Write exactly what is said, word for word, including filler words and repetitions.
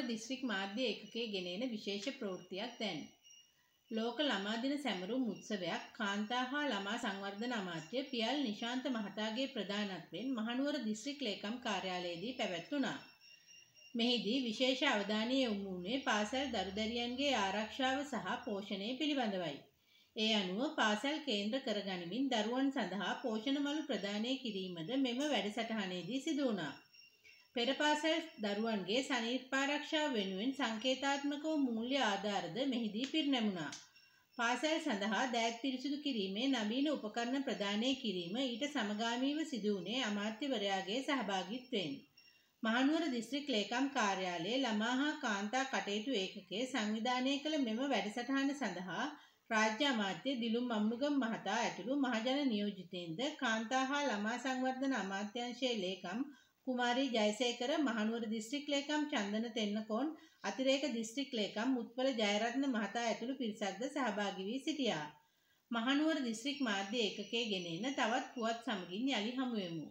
District මාධ්‍ය ඒකකයේ ගෙනෙන විශේෂ ප්‍රවෘත්තියක් දැන්. ලෝක ළමා දින සැමරුම් උත්සවයක් කාන්තා හා ළමා සංවර්ධන අමාත්‍ය පියල් නිශාන්ත මහතාගේ ප්‍රධානත්වයෙන් මහනුවර දිස්ත්‍රික් ලේකම් කාර්යාලයේදී පැවැත්වුණා. මෙහිදී විශේෂ අවධානය යොමු වුණේ පාසල් දරුදැරියන්ගේ ආරක්ෂාව සහ පෝෂණය පිළිබඳවයි. ඒ අනුව පාසල් කේන්ද්‍ර කරගනිමින් දරුවන් සඳහා පෝෂණ මළු ප්‍රදානය කිරීමද මෙම වැඩසටහනේදී සිදු වුණා. පෙර පාසල් දරුවන්ගේ සනීපාරක්ෂාව වෙනුවෙන් සංකේතාත්මක වූ මූල්‍ය ආධාරද මෙහිදී පිරිනැමුණා. පාසල් සඳහා දෑත් පිරිසිදු කිරීමේ නවීන උපකරණ ප්‍රදානය කිරීම ඊට සමගාමීව සිදු වුණේ අමාත්‍යවරයාගේ සහභාගීත්වයෙන්. මහනුවර දිස්ත්‍රික් ලේකම් කාර්යාලයේ ළමා හා කාන්තා කටයුතු ඒකකයේ සංවිධානය කළ මෙම වැඩසටහන සඳහා රාජ්‍ය අමාත්‍ය දිලුම් අම්නුගම් මහතා ඇතුළු මහජන නියෝජිතයින්ද කාන්තා හා ළමා සංවර්ධන අමාත්‍යාංශයේ ලේකම් කුමාරී ජයසේකර, මහනුවර දිස්ත්‍රික් ලේකම් චන්දන තෙන්නකෝන්, අතිරේක දිස්ත්‍රික් ලේකම් මුත්පල ජයරත්න මහතා ඇතුළු පිරිසක්ද සහභාගී වී සිටියා. මහනුවර දිස්ත්‍රික් මාධ්‍ය ඒකකයේ ගෙනෙන තවත් පුවත් සමගින් යලි හමු වෙමු.